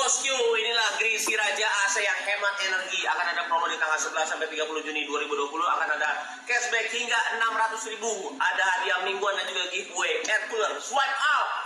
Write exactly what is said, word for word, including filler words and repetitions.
bosku, inilah Grisi Raja A C yang hemat energi. Akan ada promo di tanggal sebelas sampai tiga puluh Juni dua ribu dua puluh. Akan ada cashback hingga enam ratus ribu. Ada hadiah mingguan dan juga giveaway air cooler. Swipe up.